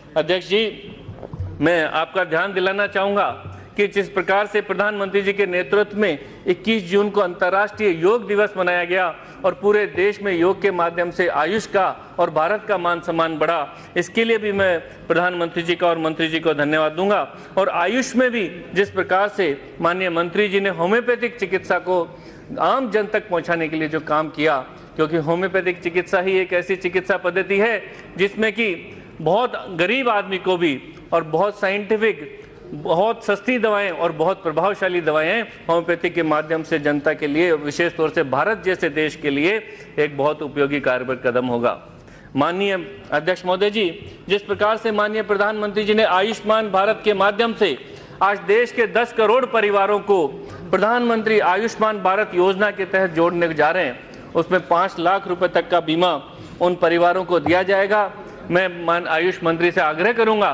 अध्यक्ष जी, मैं आपका ध्यान दिलाना चाहूंगा कि जिस प्रकार से प्रधानमंत्री जी के नेतृत्व में 21 जून को अंतर्राष्ट्रीय योग दिवस मनाया गया और पूरे देश में योग के माध्यम से आयुष का और भारत का मान सम्मान बढ़ा, इसके लिए भी मैं प्रधानमंत्री जी का और मंत्री जी को धन्यवाद दूंगा। और आयुष में भी जिस प्रकार से माननीय मंत्री जी ने होम्योपैथिक चिकित्सा को आम जन तक पहुंचाने के लिए जो काम किया, क्योंकि होम्योपैथिक चिकित्सा ही एक ऐसी चिकित्सा पद्धति है जिसमें कि बहुत गरीब आदमी को भी और बहुत साइंटिफिक, बहुत सस्ती दवाएं और बहुत प्रभावशाली दवाएं होम्योपैथी के माध्यम से जनता के लिए, विशेष तौर से भारत जैसे देश के लिए एक बहुत उपयोगी कारगर कदम होगा। माननीय अध्यक्ष महोदय जी, जिस प्रकार से माननीय प्रधानमंत्री जी ने आयुष्मान भारत के माध्यम से आज देश के 10 करोड़ परिवारों को प्रधानमंत्री आयुष्मान भारत योजना के तहत जोड़ने जा रहे हैं, उसमें 5 लाख रुपए तक का बीमा उन परिवारों को दिया जाएगा। मैं आयुष मंत्री से आग्रह करूंगा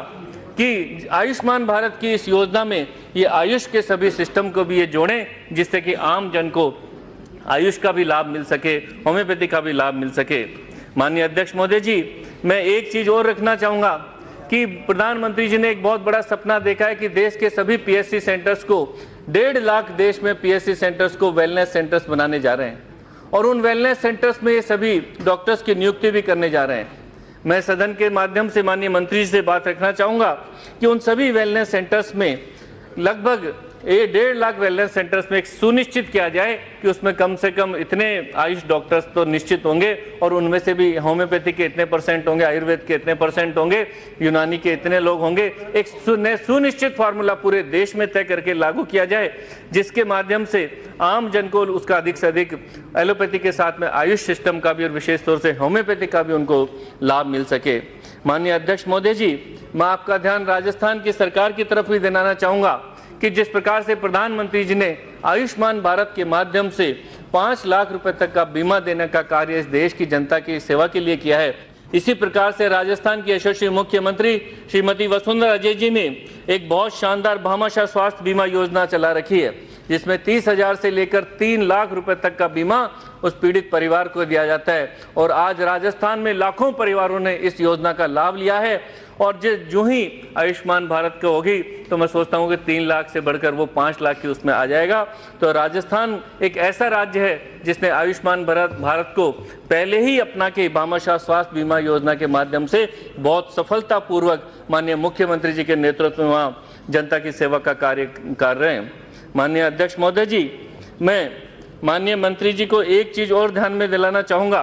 कि आयुष्मान भारत की इस योजना में ये आयुष के सभी सिस्टम को भी ये जोड़ें, जिससे कि आम जन को आयुष का भी लाभ मिल सके, होम्योपैथी का भी लाभ मिल सके। माननीय अध्यक्ष महोदय जी, मैं एक चीज और रखना चाहूंगा कि प्रधानमंत्री जी ने एक बहुत बड़ा सपना देखा है कि देश के सभी पीएचसी सेंटर्स को 1.5 लाख देश में पीएचसी सेंटर्स को वेलनेस सेंटर्स बनाने जा रहे हैं और उन वेलनेस सेंटर्स में ये सभी डॉक्टर्स की नियुक्ति भी करने जा रहे हैं। मैं सदन के माध्यम से माननीय मंत्री जी से बात रखना चाहूंगा कि उन सभी वेलनेस सेंटर्स में लगभग 1.5 लाख वेलनेस सेंटर्स में एक सुनिश्चित किया जाए कि उसमें कम से कम इतने आयुष डॉक्टर्स तो निश्चित होंगे और उनमें से भी होम्योपैथी के इतने % होंगे, आयुर्वेद के इतने % होंगे, यूनानी के इतने लोग होंगे। एक सुनिश्चित फार्मूला पूरे देश में तय करके लागू किया जाए, जिसके माध्यम से आम जन को उसका अधिक से अधिक एलोपैथी के साथ में आयुष सिस्टम का भी और विशेष तौर से होम्योपैथी का भी उनको लाभ मिल सके। माननीय अध्यक्ष महोदय जी, मैं आपका ध्यान राजस्थान की सरकार की तरफ भी दिलाना चाहूंगा कि जिस प्रकार से प्रधानमंत्री जी ने आयुष्मान भारत के माध्यम से 5 लाख रुपए तक का बीमा देने का कार्य इस देश की जनता की सेवा के लिए किया है, इसी प्रकार से राजस्थान की यशस्वी मुख्यमंत्री श्रीमती वसुंधरा राजे जी ने एक बहुत शानदार भामाशाह स्वास्थ्य बीमा योजना चला रखी है, जिसमें 30,000 से लेकर 3 लाख रुपए तक का बीमा उस पीड़ित परिवार को दिया जाता है। और आज राजस्थान में लाखों परिवारों ने इस योजना का लाभ लिया है और जो ही आयुष्मान भारत को होगी तो मैं सोचता हूँ कि 3 लाख से बढ़कर वो 5 लाख की उसमें आ जाएगा। तो राजस्थान एक ऐसा राज्य है जिसने आयुष्मान भारत को पहले ही अपना के भामाशाह स्वास्थ्य बीमा योजना के माध्यम से बहुत सफलतापूर्वक माननीय मुख्यमंत्री जी के नेतृत्व में वहाँ जनता की सेवा का कार्य कर रहे हैं। माननीय अध्यक्ष महोदय जी, मैं माननीय मंत्री जी को एक चीज और ध्यान में दिलाना चाहूंगा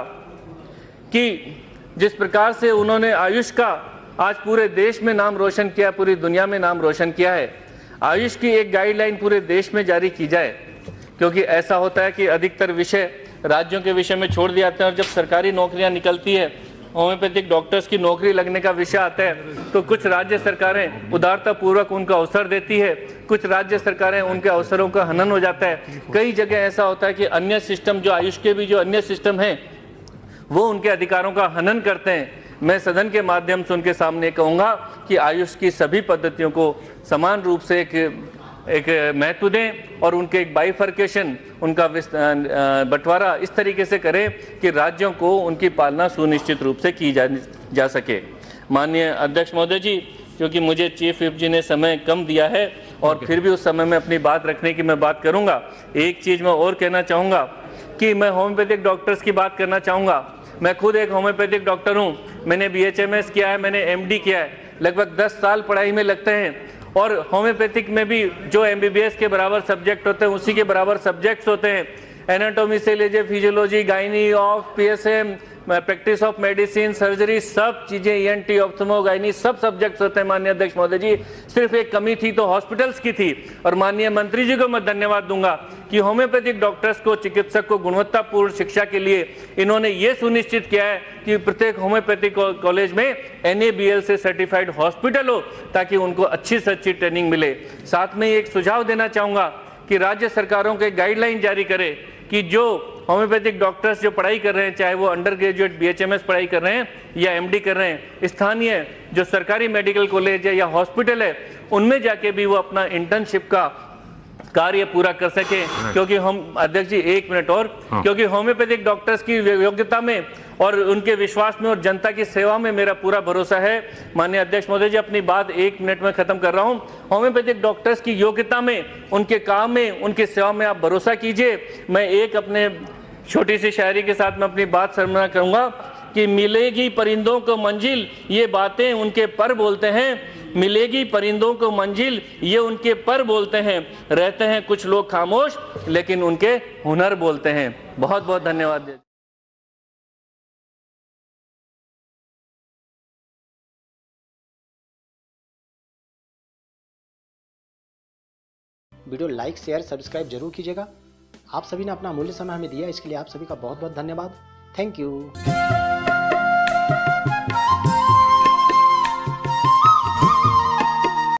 कि जिस प्रकार से उन्होंने आयुष का आज पूरे देश में नाम रोशन किया, पूरी दुनिया में नाम रोशन किया है, आयुष की एक गाइडलाइन पूरे देश में जारी की जाए, क्योंकि ऐसा होता है कि अधिकतर विषय राज्यों के विषय में छोड़ दिए जाते हैं और जब सरकारी नौकरियां निकलती है, होम्योपैथिक डॉक्टर्स की नौकरी लगने का विषय आता है, तो कुछ राज्य सरकारें उदारता पूर्वक उनको अवसर देती है, कुछ राज्य सरकारें उनके अवसरों का हनन हो जाता है। कई जगह ऐसा होता है कि अन्य सिस्टम, जो आयुष के भी जो अन्य सिस्टम हैं, वो उनके अधिकारों का हनन करते हैं। मैं सदन के माध्यम से उनके सामने कहूंगा कि आयुष की सभी पद्धतियों को समान रूप से एक महत्व दें और उनके एक बाइफर्केशन, उनका बंटवारा इस तरीके से करें कि राज्यों को उनकी पालना सुनिश्चित रूप से की जा सके। माननीय अध्यक्ष महोदय जी, क्योंकि मुझे चीफ व्हिप जी ने समय कम दिया है और फिर भी उस समय में अपनी बात रखने की मैं बात करूंगा, एक चीज मैं और कहना चाहूंगा कि मैं होम्योपैथिक डॉक्टर्स की बात करना चाहूंगा। मैं खुद एक होम्योपैथिक डॉक्टर हूं, मैंने BHMS किया है, मैंने MD किया है, लगभग 10 साल पढ़ाई में लगते हैं और होम्योपैथिक में भी जो MBBS के बराबर सब्जेक्ट होते हैं उसी के बराबर सब्जेक्ट्स होते हैं। एनाटॉमी से लीजिए physiology, gynae of PSM, practice of medicine, surgery, सब चीजें, ENT, ऑप्थेल्मो, गायनी, सब सब्जेक्ट्स होते हैं। माननीय अध्यक्ष महोदय जी, सिर्फ एक कमी थी तो हॉस्पिटल्स की थी और माननीय मंत्री जी को मैं धन्यवाद दूंगा कि होम्योपैथिक डॉक्टर्स को, चिकित्सक को गुणवत्तापूर्ण शिक्षा के लिए इन्होंने ये सुनिश्चित किया है कि प्रत्येक होम्योपैथिक कॉलेज में NABL से सर्टिफाइड हॉस्पिटल हो, ताकि उनको अच्छी से अच्छी ट्रेनिंग मिले। साथ में एक सुझाव देना चाहूंगा कि राज्य सरकारों के गाइडलाइन जारी करे कि जो होम्योपैथिक डॉक्टर्स जो पढ़ाई कर रहे हैं, चाहे वो अंडर ग्रेजुएट BHMS पढ़ाई कर रहे हैं या MD कर रहे हैं, स्थानीय जो सरकारी मेडिकल कॉलेज है या हॉस्पिटल है, उनमें जाके भी वो अपना इंटर्नशिप का कार्य पूरा कर सके। क्योंकि हम अध्यक्ष जी 1 मिनट और, क्योंकि होम्योपैथिक डॉक्टर्स की योग्यता में और उनके विश्वास में और जनता की सेवा में मेरा पूरा भरोसा है। माननीय अध्यक्ष महोदय जी, अपनी बात 1 मिनट में खत्म कर रहा हूं। होम्योपैथिक डॉक्टर्स की योग्यता में, उनके काम में, उनकी सेवा में आप भरोसा कीजिए। मैं एक अपने छोटी सी शायरी के साथ में अपनी बात सरमना करूंगा कि मिलेगी परिंदों को मंजिल, ये बातें उनके पर बोलते हैं। मिलेगी परिंदों को मंजिल, ये उनके पर बोलते हैं। रहते हैं कुछ लोग खामोश, लेकिन उनके हुनर बोलते हैं। बहुत बहुत धन्यवाद। वीडियो लाइक, शेयर, सब्सक्राइब जरूर कीजिएगा। आप सभी ने अपना अमूल्य समय हमें दिया, इसके लिए आप सभी का बहुत बहुत धन्यवाद। Thank you.